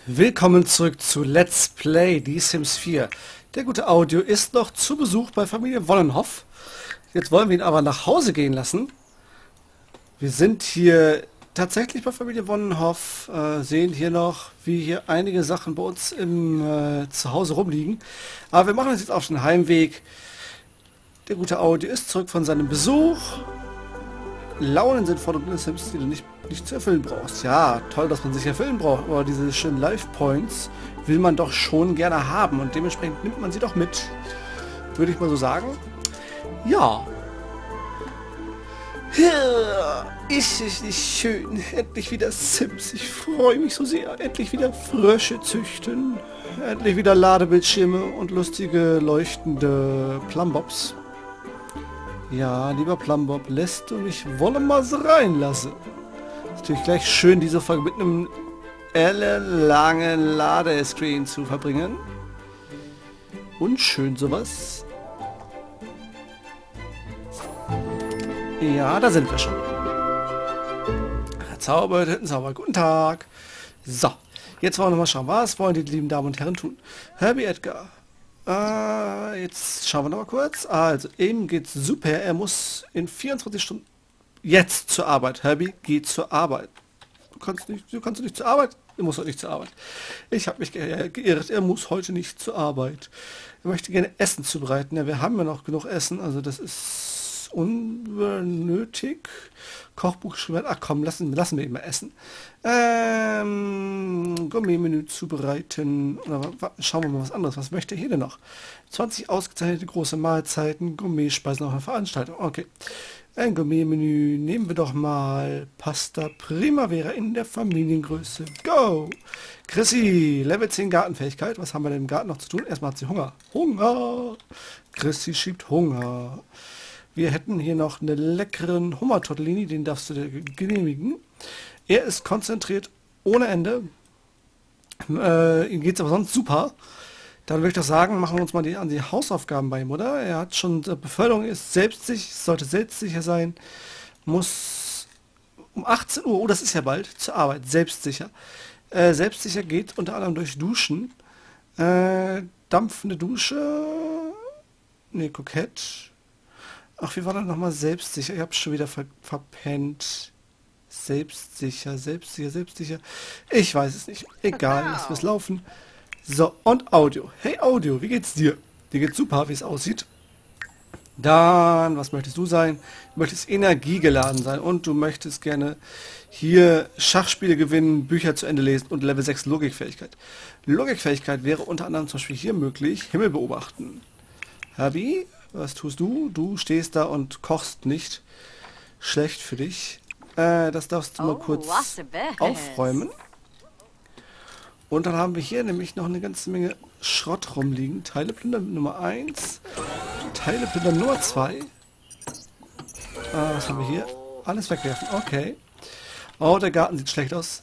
Willkommen zurück zu Let's Play Die Sims 4. Der gute Audio ist noch zu Besuch bei Familie Wollenhoff. Jetzt wollen wir ihn aber nach Hause gehen lassen. Wir sind hier tatsächlich bei Familie Wollenhoff, sehen hier noch, wie hier einige Sachen bei uns im Zuhause rumliegen. Aber wir machen uns jetzt auf den Heimweg. Der gute Audio ist zurück von seinem Besuch. Launen sind von den Sims, die du nicht zu erfüllen brauchst. Ja, toll, dass man sich erfüllen braucht, aber diese schönen Life-Points will man doch schon gerne haben und dementsprechend nimmt man sie doch mit. Würde ich mal so sagen. Ja. Ist es nicht schön? Endlich wieder Sims. Ich freue mich so sehr. Endlich wieder Frösche züchten. Endlich wieder Ladebildschirme und lustige leuchtende Plumbobs. Ja, lieber Plumbob, lässt du mich Wollemaß reinlassen? Ist natürlich gleich schön, diese Folge mit einem ellenlangen Ladescreen zu verbringen. Unschön sowas. Ja, da sind wir schon. Zauber, Zauber, guten Tag. So, jetzt wollen wir mal schauen, was wollen die lieben Damen und Herren tun? Herbie Edgar. Jetzt schauen wir noch mal kurz. Also, ihm geht's super. Er muss in 24 Stunden jetzt zur Arbeit. Herbie, geh zur Arbeit. Du kannst nicht zur Arbeit. Er muss heute nicht zur Arbeit. Ich habe mich geirrt. Er muss heute nicht zur Arbeit. Er möchte gerne Essen zubereiten. Ja, wir haben ja noch genug Essen. Also das ist unnötig. Kochbuch geschrieben. Ach komm, lassen wir ihn mal essen. Gourmet-Menü zubereiten. Oder schauen wir mal was anderes. Was möchte er hier denn noch? 20 ausgezeichnete große Mahlzeiten. Gourmet-Speisen auf einer Veranstaltung. Okay. Ein Gourmet-Menü. Nehmen wir doch mal Pasta Primavera in der Familiengröße. Go! Chrissy, Level 10 Gartenfähigkeit. Was haben wir denn im Garten noch zu tun? Erstmal hat sie Hunger. Hunger! Chrissy schiebt Hunger. Wir hätten hier noch einen leckeren Hummer-Tortellini, den darfst du dir genehmigen. Er ist konzentriert ohne Ende. Ihm geht es aber sonst super. Dann würde ich doch sagen, machen wir uns mal an die Hausaufgaben bei ihm, oder? Er hat schon, Beförderung ist selbstsicher, sollte selbstsicher sein. Muss um 18 Uhr, oh das ist ja bald, zur Arbeit, selbstsicher. Selbstsicher geht unter anderem durch Duschen. Dampfende Dusche. Ne, kokett. Ach, wie war das nochmal selbstsicher? Ich habe schon wieder verpennt. Selbstsicher. Ich weiß es nicht. Egal, lassen wir es laufen. So, und Audio. Hey Audio, wie geht's dir? Dir geht's super, wie es aussieht. Dann, was möchtest du sein? Du möchtest energiegeladen sein und du möchtest gerne hier Schachspiele gewinnen, Bücher zu Ende lesen und Level 6 Logikfähigkeit. Logikfähigkeit wäre unter anderem zum Beispiel hier möglich, Himmel beobachten. Herbie, was tust du? Du stehst da und kochst nicht. Schlecht für dich. Das darfst du mal kurz aufräumen. Und dann haben wir hier nämlich noch eine ganze Menge Schrott rumliegen. Teile plündern Nummer 1. Teile plündern Nummer 2. Was haben wir hier? Alles wegwerfen. Okay. Oh, der Garten sieht schlecht aus.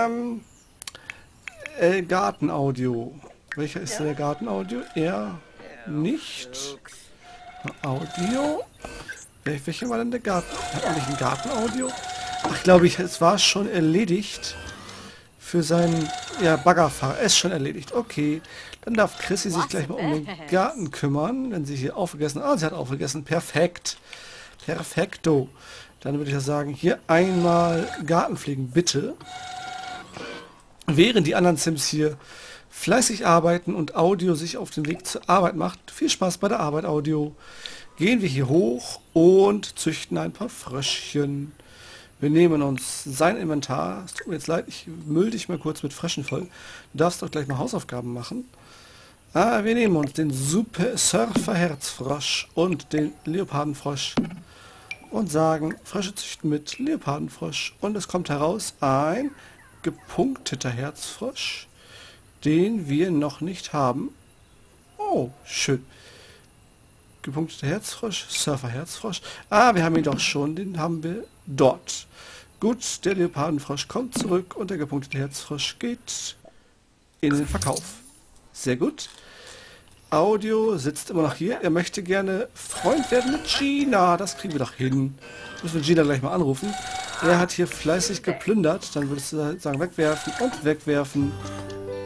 Gartenaudio. Welcher ist der Gartenaudio? Er nicht. Audio. Welcher war denn der Garten? Hat man nicht ein Gartenaudio? Ach, glaube ich, es war schon erledigt. Für seinen Baggerfahrer. Er ist schon erledigt. Okay. Dann darf Chrissy sich gleich mal um den Garten kümmern, wenn sie hier aufgegessen hat. Ah, sie hat aufgegessen. Perfekt. Perfekto. Dann würde ich ja sagen, hier einmal Garten pflegen, bitte. Während die anderen Sims hier fleißig arbeiten und Audio sich auf den Weg zur Arbeit macht. Viel Spaß bei der Arbeit, Audio. Gehen wir hier hoch und züchten ein paar Fröschchen. Wir nehmen uns sein Inventar. Es tut mir jetzt leid, ich müll dich mal kurz mit Fröschen voll. Du darfst doch gleich mal Hausaufgaben machen. Wir nehmen uns den Super Surfer Herzfrosch und den Leopardenfrosch und sagen, Frösche züchten mit Leopardenfrosch. Und es kommt heraus ein gepunkteter Herzfrosch, den wir noch nicht haben. Oh, schön. Gepunkteter Herzfrosch, Surfer Herzfrosch. Wir haben ihn doch schon, den haben wir dort. Gut, der Leopardenfrosch kommt zurück und der gepunktete Herzfrosch geht in den Verkauf. Sehr gut. Audio sitzt immer noch hier. Er möchte gerne Freund werden mit Gina. Das kriegen wir doch hin. Müssen wir Gina gleich mal anrufen. Er hat hier fleißig geplündert. Dann würdest du sagen, wegwerfen und wegwerfen.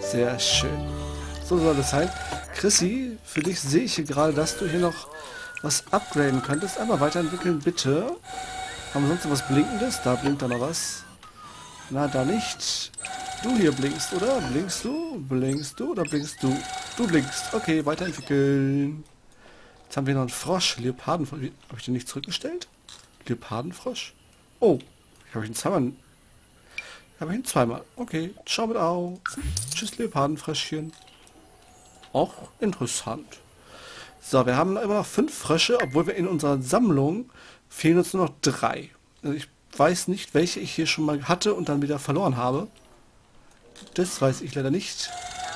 Sehr schön. So soll das sein. Chrissy, für dich sehe ich hier gerade, dass du hier noch was upgraden könntest. Einmal weiterentwickeln, bitte. Haben wir sonst noch was Blinkendes? Da blinkt da noch was. Na, da nicht. Du hier blinkst, oder? Blinkst du? Blinkst du oder blinkst du? Du blinkst. Okay, weiterentwickeln. Jetzt haben wir noch einen Frosch. Leopardenfrosch. Habe ich den nicht zurückgestellt? Leopardenfrosch? Oh, ich habe ihn zweimal. Habe ich ihn zweimal. Okay, schau mit auf. Tschüss, Leopardenfröschchen. Auch interessant. So, wir haben immer noch 5 Frösche, obwohl wir in unserer Sammlung fehlen uns nur noch 3. Also ich weiß nicht, welche ich hier schon mal hatte und dann wieder verloren habe. Das weiß ich leider nicht.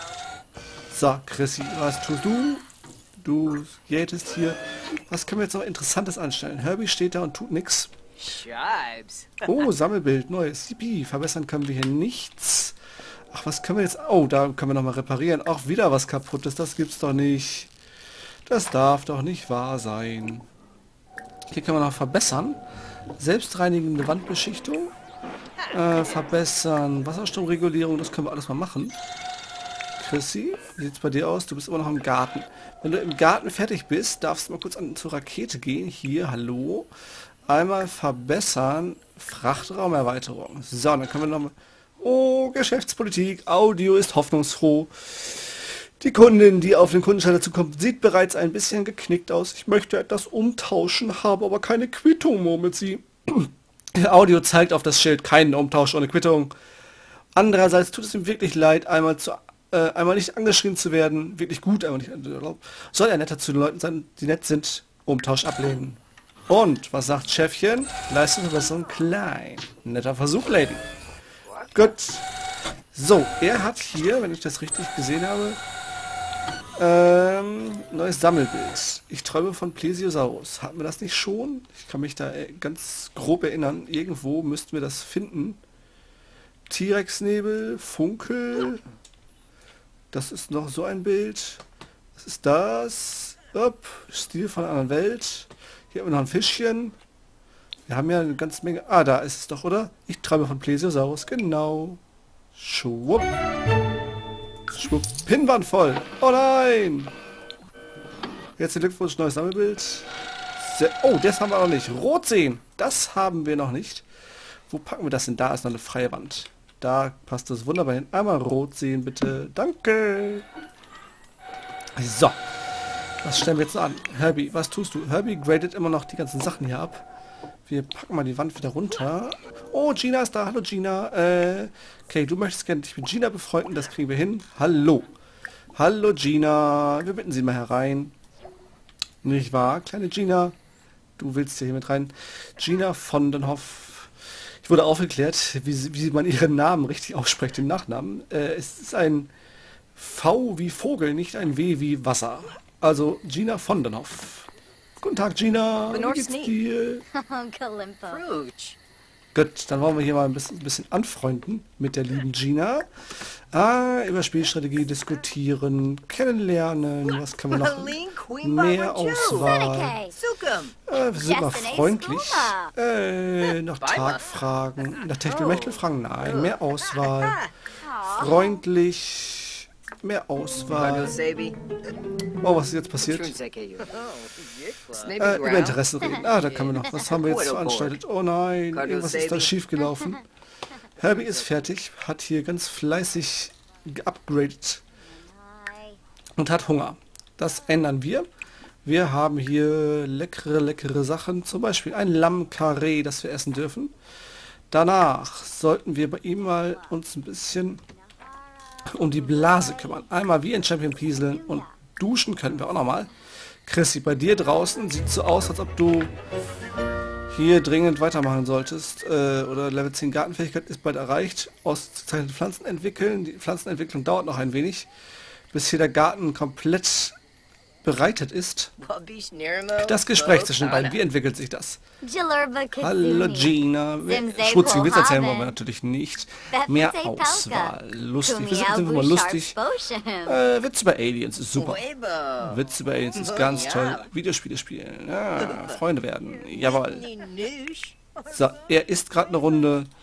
So, Chrissy, was tust du? Du jätest hier. Was können wir jetzt noch Interessantes anstellen? Herbie steht da und tut nichts. Oh, Sammelbild, neues. Yippie, verbessern können wir hier nichts. Ach, was können wir jetzt... Oh, da können wir nochmal reparieren. Auch wieder was kaputtes, das gibt's doch nicht. Das darf doch nicht wahr sein. Hier können wir noch verbessern. Selbstreinigende Wandbeschichtung. Verbessern. Wasserstromregulierung, das können wir alles mal machen. Chrissy, wie sieht es bei dir aus? Du bist immer noch im Garten. Wenn du im Garten fertig bist, darfst du mal kurz zur Rakete gehen. Hier, hallo. Einmal verbessern. Frachtraumerweiterung. So, dann können wir nochmal... Oh, Geschäftspolitik. Audio ist hoffnungsfroh. Die Kundin, die auf den Kundenschalter zukommt, sieht bereits ein bisschen geknickt aus. Ich möchte etwas umtauschen, habe aber keine Quittung, murmelt sie. Audio zeigt auf das Schild keinen Umtausch ohne Quittung. Andererseits tut es ihm wirklich leid, einmal nicht angeschrien zu werden. Wirklich gut, einmal nicht erlaubt. Soll er netter zu den Leuten sein, die nett sind, Umtausch ablehnen. Und, was sagt Chefchen? Leistungsverbesserung klein. Netter Versuch, Lady. Gut. So, er hat hier, wenn ich das richtig gesehen habe, neues Sammelbild. Ich träume von Plesiosaurus. Hatten wir das nicht schon? Ich kann mich da ganz grob erinnern. Irgendwo müssten wir das finden. T-Rex-Nebel, Funkel. Das ist noch so ein Bild. Was ist das? Stil von einer anderen Welt. Hier haben wir noch ein Fischchen. Wir haben ja eine ganze Menge... Ah, da ist es doch, oder? Ich träume von Plesiosaurus. Genau. Schwupp. Schwupp. Pinnwand voll. Oh nein. Herzlichen Glückwunsch, neues Sammelbild. Oh, das haben wir noch nicht. Rot sehen. Das haben wir noch nicht. Wo packen wir das denn? Da ist noch eine freie Wand. Da passt das wunderbar hin. Einmal rot sehen, bitte. Danke. So. Was stellen wir jetzt an? Herbie, was tust du? Herbie gradet immer noch die ganzen Sachen hier ab. Wir packen mal die Wand wieder runter. Oh, Gina ist da. Hallo, Gina. Okay, du möchtest gerne dich mit Gina befreunden. Das kriegen wir hin. Hallo. Hallo, Gina. Wir bitten Sie mal herein. Nicht wahr, kleine Gina? Du willst hier mit rein. Gina von den Hoff. Ich wurde aufgeklärt, wie man ihren Namen richtig ausspricht, den Nachnamen. Es ist ein V wie Vogel, nicht ein W wie Wasser. Also Gina von den Hoff. Guten Tag, Gina. Wie geht's dir? Gut, dann wollen wir hier mal ein bisschen anfreunden mit der lieben Gina. Über Spielstrategie diskutieren, kennenlernen, was kann man noch? Mehr Auswahl. Wir sind mal freundlich. Nach Tag fragen. Nach Techtelmechtel fragen? Nein, mehr Auswahl. Freundlich. Mehr Auswahl. Oh, was ist jetzt passiert? Über Interessen reden. Ah, da können wir noch. Was haben wir jetzt veranstaltet? Oh nein, irgendwas ist da schief gelaufen. Herbie ist fertig, hat hier ganz fleißig geupgradet und hat Hunger. Das ändern wir. Wir haben hier leckere Sachen, zum Beispiel ein Lammkarree, das wir essen dürfen. Danach sollten wir bei ihm mal uns ein bisschen um die Blase kümmern. Einmal wie in Champion pieseln und duschen können wir auch nochmal. Chrissy, bei dir draußen sieht so aus, als ob du hier dringend weitermachen solltest. Oder Level 10 Gartenfähigkeit ist bald erreicht. Ausgezeichnete Pflanzen entwickeln. Die Pflanzenentwicklung dauert noch ein wenig, bis hier der Garten komplett bereitet ist. Das Gespräch zwischen den beiden, wie entwickelt sich das? Hallo Gina. Schmutzigen Witz erzählen wollen wir natürlich nicht. Mehr Auswahl. Lustig. Wir sind einfach mal lustig. Witz über Aliens ist super. Witz über Aliens ist ganz toll. Videospiele spielen. Ja, Freunde werden. Jawohl. So, er isst gerade eine Runde.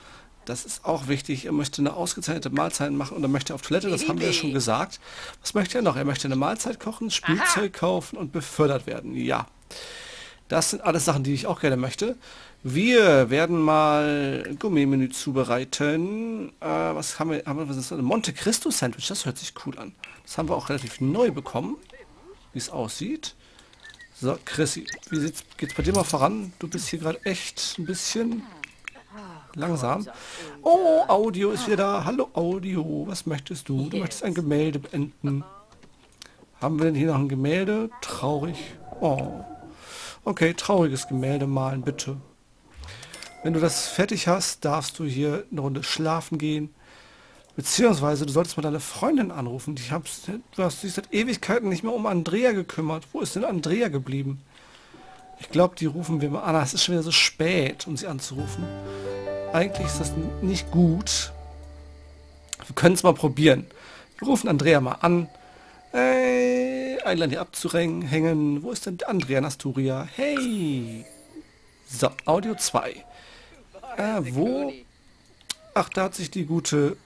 Das ist auch wichtig. Er möchte eine ausgezeichnete Mahlzeit machen und er möchte auf Toilette, das haben wir ja schon gesagt. Was möchte er noch? Er möchte eine Mahlzeit kochen, Spielzeug kaufen und befördert werden. Ja, das sind alles Sachen, die ich auch gerne möchte. Wir werden mal ein Gourmet-Menü zubereiten. Was haben wir? Was ist das? Ein Monte Cristo Sandwich, das hört sich cool an. Das haben wir auch relativ neu bekommen, wie es aussieht. So, Chrissy, geht's bei dir mal voran? Du bist hier gerade echt ein bisschen langsam. Oh, Audio ist wieder da. Hallo Audio, was möchtest du? Du möchtest ein Gemälde beenden. Haben wir denn hier noch ein Gemälde? Traurig. Oh. Okay, trauriges Gemälde malen, bitte. Wenn du das fertig hast, darfst du hier eine Runde schlafen gehen. Beziehungsweise du solltest mal deine Freundin anrufen. Du hast dich seit Ewigkeiten nicht mehr um Andrea gekümmert. Wo ist denn Andrea geblieben? Ich glaube, die rufen wir mal an. Es ist schon wieder so spät, um sie anzurufen. Eigentlich ist das nicht gut. Wir können es mal probieren. Wir rufen Andrea mal an. Einladen hier abzuhängen. Wo ist denn Andrea Nasturia? Hey! So, Audio 2. Wo? Ach, da hat sich die gute...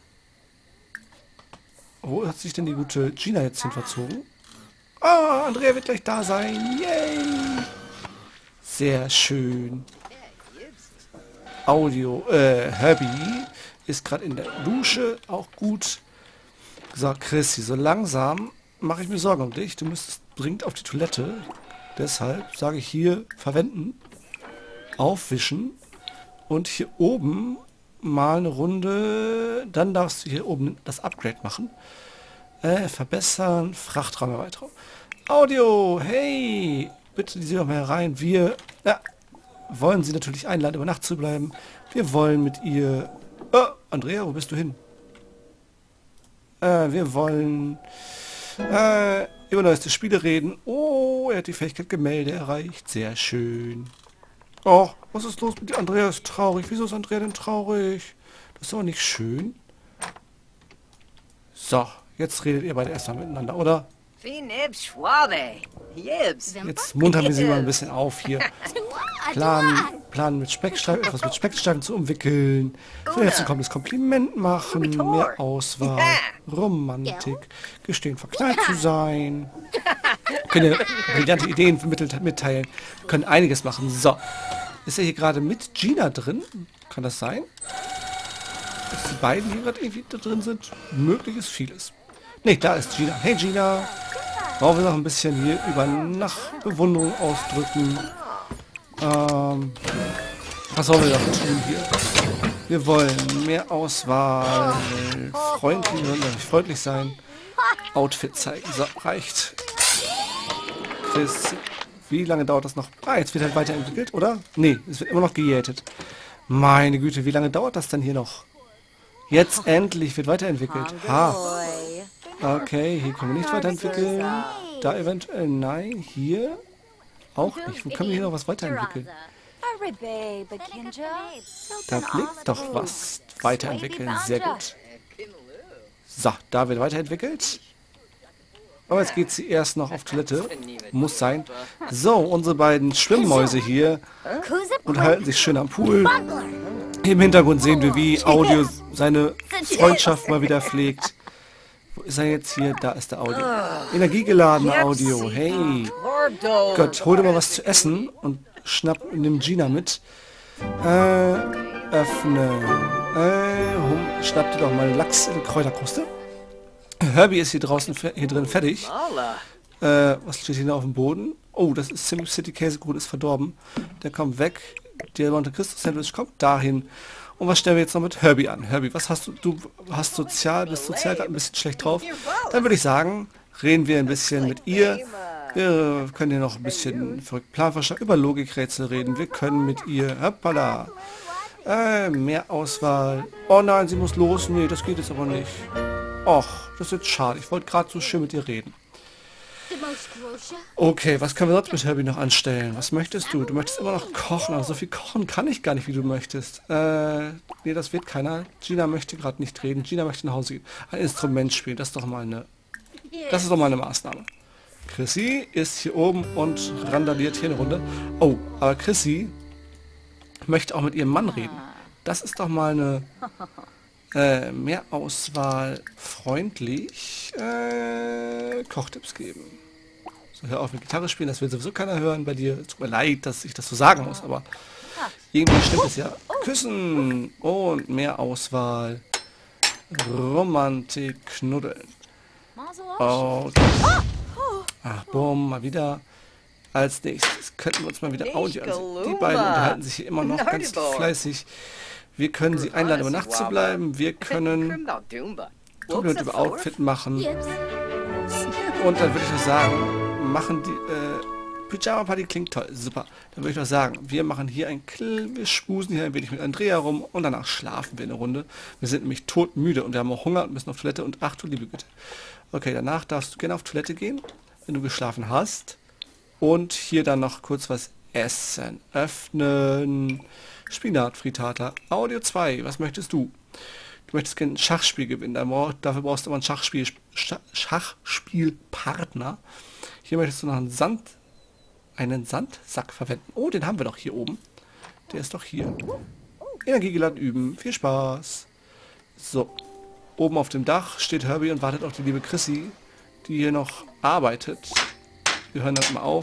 Wo hat sich denn die gute Gina jetzt hin verzogen? Ah, Andrea wird gleich da sein. Yay! Sehr schön. Audio, Herbie ist gerade in der Dusche. Auch gut. So, Chrissy, so langsam mache ich mir Sorgen um dich. Du müsstest dringend auf die Toilette. Deshalb sage ich hier verwenden, aufwischen und hier oben mal eine Runde. Dann darfst du hier oben das Upgrade machen. Verbessern, Frachtraum erweitern. Audio, hey, bitte Sie doch mal herein. Wir wollen Sie natürlich einladen, über Nacht zu bleiben. Wir wollen mit ihr... Oh, Andrea, wo bist du hin? Wir wollen über neueste Spiele reden. Oh, er hat die Fähigkeit Gemälde erreicht. Sehr schön. Oh, was ist los mit dir? Andrea ist traurig. Wieso ist Andrea denn traurig? Das ist doch nicht schön. So, jetzt redet ihr beide erstmal miteinander, oder? Jetzt muntern wir sie mal ein bisschen auf hier. Planen mit Speckstreifen, etwas mit Speckstreifen zu umwickeln. Jetzt ein kommendes Kompliment machen, mehr Auswahl, Romantik, gestehen verknallt zu sein. Können brillante Ideen mitteilen. Können einiges machen. So. Ist er hier gerade mit Gina drin? Kann das sein? Dass die beiden hier gerade irgendwie da drin sind? Möglich ist vieles. Ne, da ist Gina. Hey Gina. Wollen wir noch ein bisschen hier über Nachtbewunderung ausdrücken? Was sollen wir noch tun hier? Wir wollen mehr Auswahl, freundlich sein, Outfit zeigen. So, reicht. Chris, wie lange dauert das noch? Ah, jetzt wird halt weiterentwickelt, oder? Nee, es wird immer noch gejätet. Meine Güte, wie lange dauert das denn hier noch? Jetzt endlich wird weiterentwickelt. Ha. Okay, hier können wir nicht weiterentwickeln. Da eventuell nein. Hier auch nicht. Wo können wir hier noch was weiterentwickeln? Da liegt doch was. Weiterentwickeln. Sehr gut. So, da wird weiterentwickelt. Aber jetzt geht sie erst noch auf Toilette. Muss sein. So, unsere beiden Schwimmmäuse hier unterhalten sich schön am Pool. Im Hintergrund sehen wir, wie Audio seine Freundschaft mal wieder pflegt. Wo ist er jetzt hier? Da ist der Audio. Energiegeladene Audio. Hey. Gott, hol dir mal was zu essen und nimm Gina mit. Öffnen. Schnapp dir doch mal Lachs in Kräuterkruste. Herbie ist hier drin fertig. Was steht hier noch auf dem Boden? Oh, das ist SimCity Käsekuchen ist verdorben. Der kommt weg. Der Monte Cristo Sandwich kommt dahin. Und was stellen wir jetzt noch mit Herbie an? Herbie, was hast du? Du bist sozial gerade ein bisschen schlecht drauf. Dann würde ich sagen, reden wir ein bisschen mit ihr. Wir können hier noch ein bisschen verrückt Planvorschlag über Logikrätsel reden. Wir können mit ihr, hoppala, mehr Auswahl. Oh nein, sie muss los. Nee, das geht jetzt aber nicht. Och, das ist jetzt schade. Ich wollte gerade so schön mit ihr reden. Okay, was können wir sonst mit Herbie noch anstellen? Was möchtest du? Du möchtest immer noch kochen, aber so viel kochen kann ich gar nicht, wie du möchtest. Nee, das wird keiner. Gina möchte gerade nicht reden. Gina möchte nach Hause gehen. Ein Instrument spielen, das ist doch mal eine Maßnahme. Chrissy ist hier oben und randaliert hier eine Runde. Oh, aber Chrissy möchte auch mit ihrem Mann reden. das ist doch mal eine mehr Auswahl freundlich. Kochtipps geben. So, hör auf mit Gitarre spielen, das will sowieso keiner hören bei dir. Tut mir leid, dass ich das so sagen muss, aber irgendwie stimmt es ja. Küssen und mehr Auswahl. Romantik, knuddeln. Okay. Ach, bumm, mal wieder. Als nächstes könnten wir uns mal wieder Audio ansehen. Die beiden unterhalten sich hier immer noch ganz fleißig. Wir können sie einladen, über Nacht zu bleiben. Wir können über Outfit machen. Und dann würde ich noch sagen, machen die Pyjama Party klingt toll, super. Dann würde ich noch sagen, wir machen hier wir schmusen hier ein wenig mit Andrea rum und danach schlafen wir eine Runde. Wir sind nämlich todmüde und wir haben auch Hunger und müssen auf Toilette und ach du liebe Güte. Okay, danach darfst du gerne auf Toilette gehen, wenn du geschlafen hast. Und hier dann noch kurz was essen. Öffnen. Spinat, Frittata. Audio 2, was möchtest du? Du möchtest gerne ein Schachspiel gewinnen. Dafür brauchst du aber einen Schachspielpartner. Hier möchtest du noch einen Sandsack verwenden. Oh, den haben wir doch hier oben. Der ist doch hier. Energiegeladen üben. Viel Spaß. So. Oben auf dem Dach steht Herbie und wartet auf die liebe Chrissy, die hier noch arbeitet. Wir hören dann mal auf.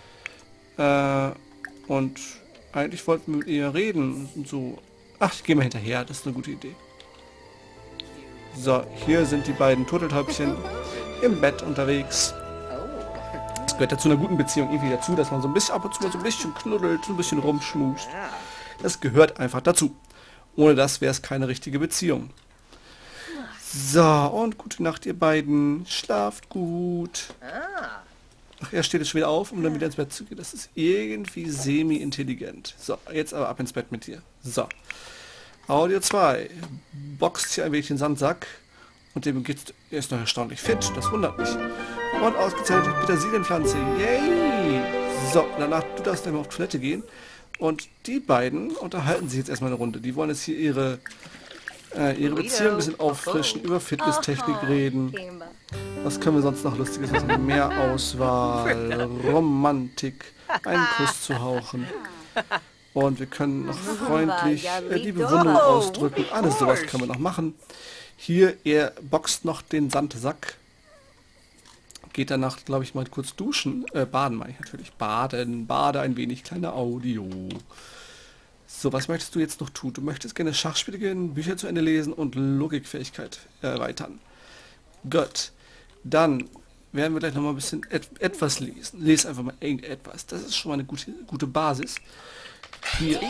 Und eigentlich wollten wir mit ihr reden und so. Ach, ich gehe mal hinterher. Das ist eine gute Idee. So, hier sind die beiden Turteltäubchen im Bett unterwegs. Das gehört ja zu einer guten Beziehung irgendwie dazu, dass man so ein bisschen ab und zu mal so ein bisschen knuddelt, so ein bisschen rumschmust. Das gehört einfach dazu. Ohne das wäre es keine richtige Beziehung. So, und gute Nacht, ihr beiden. Schlaft gut. Ach, er steht jetzt schon wieder auf, um dann wieder ins Bett zu gehen. Das ist irgendwie semi-intelligent. So, jetzt aber ab ins Bett mit dir. So. Audio 2. Boxt hier ein wenig den Sandsack. Und dem geht's, er ist noch erstaunlich fit. Das wundert mich. Und ausgezeichnet Petersilienpflanze. Yay! So, danach, du darfst dann mal auf Toilette gehen. Und die beiden unterhalten sich jetzt erstmal eine Runde. Die wollen jetzt hier ihre Beziehung ein bisschen auffrischen, über Fitnesstechnik reden. Was können wir sonst noch Lustiges machen? Mehr Auswahl, Romantik, einen Kuss zu hauchen. Und wir können noch freundlich die Bewunderung ausdrücken. Alles sowas können wir noch machen. Hier, er boxt noch den Sandsack. Geht danach, glaube ich, mal kurz duschen. Baden meine ich natürlich. Bade ein wenig, kleine Audio. So, was möchtest du jetzt noch tun? Du möchtest gerne Schachspiele gehen, Bücher zu Ende lesen und Logikfähigkeit erweitern. Gut. Dann werden wir gleich noch mal ein bisschen etwas lesen. Lese einfach mal irgendetwas. Das ist schon mal eine gute Basis. Hier.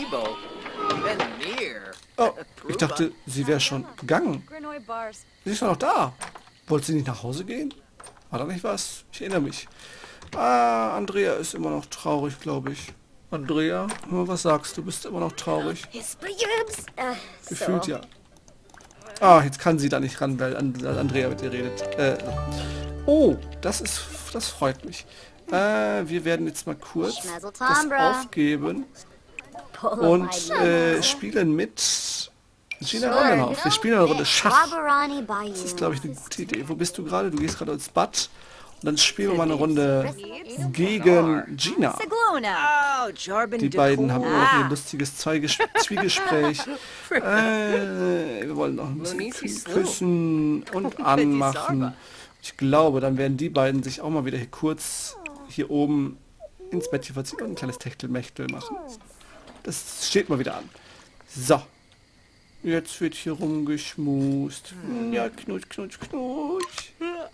Oh, ich dachte, sie wäre schon gegangen. Sie ist doch noch da. Wollte sie nicht nach Hause gehen? War da nicht was? Ich erinnere mich. Ah, Andrea ist immer noch traurig, glaube ich. Andrea, was sagst du? Bist immer noch traurig? Gefühlt ja. Ah, jetzt kann sie da nicht ran, weil Andrea mit ihr redet. Oh, das freut mich. Wir werden jetzt mal kurz das aufgeben und spielen mit Gina Rondenhoff. Wir spielen eine Runde Schach. Das ist, glaube ich, eine gute Idee. Wo bist du gerade? Du gehst gerade ins Bad. Und dann spielen wir mal eine Runde gegen Gina. Die beiden haben immer noch ein lustiges Zwiegespräch. Wir wollen noch ein bisschen küssen und anmachen. Ich glaube, dann werden die beiden sich auch mal wieder hier oben ins Bettchen verziehen und ein kleines Techtelmechtel machen. Das steht mal wieder an. So. Jetzt wird hier rumgeschmust. Ja, knutsch, knutsch, knutsch.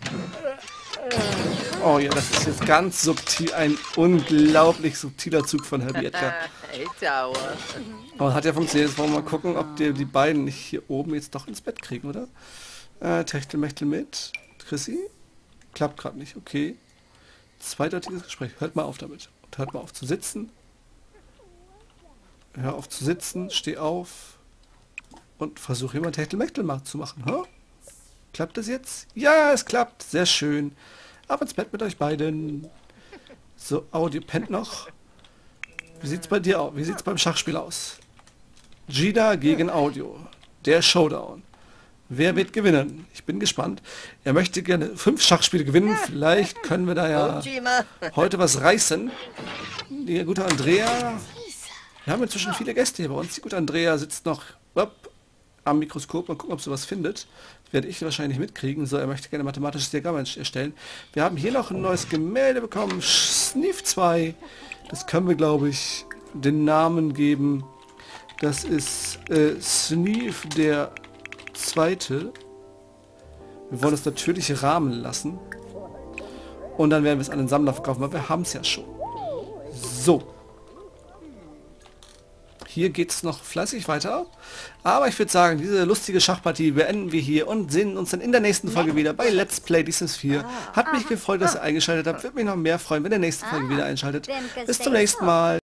Oh ja, das ist jetzt ganz subtil, ein unglaublich subtiler Zug von Herbie Edgar. Aber hat ja funktioniert. Jetzt wollen wir mal gucken, ob die beiden nicht hier oben jetzt doch ins Bett kriegen, oder? Techtelmechtel mit. Chrissy? Klappt gerade nicht, okay. Zweideutiges Gespräch. Hört mal auf damit. Und hört mal auf zu sitzen. Hör auf zu sitzen, steh auf. Und versuche jemand Techtelmechtel zu machen. Huh? Klappt das jetzt? Ja, es klappt. Sehr schön. Ab ins Bett mit euch beiden. So, Audio pennt noch. Wie sieht's bei dir aus? Wie sieht's beim Schachspiel aus? Gina gegen Audio. Der Showdown. Wer wird gewinnen? Ich bin gespannt. Er möchte gerne 5 Schachspiele gewinnen. Vielleicht können wir da ja heute was reißen. Die gute Andrea. Wir haben inzwischen viele Gäste hier bei uns. Die gute Andrea sitzt noch am Mikroskop. Mal gucken, ob sie was findet. Das werde ich wahrscheinlich mitkriegen. So, er möchte gerne mathematisches Diagramm erstellen. Wir haben hier noch ein neues Gemälde bekommen. Sneef 2. Das können wir, glaube ich, den Namen geben. Das ist Sneef der Zweite. Wir wollen es natürlich rahmen lassen. Und dann werden wir es an den Sammler verkaufen, weil wir haben es ja schon. So. Hier geht es noch fleißig weiter. Aber ich würde sagen, diese lustige Schachpartie beenden wir hier und sehen uns dann in der nächsten Folge wieder bei Let's Play The Sims 4. Hat mich gefreut, dass ihr eingeschaltet habt. Würde mich noch mehr freuen, wenn ihr nächste Folge wieder einschaltet. Bis zum nächsten Mal.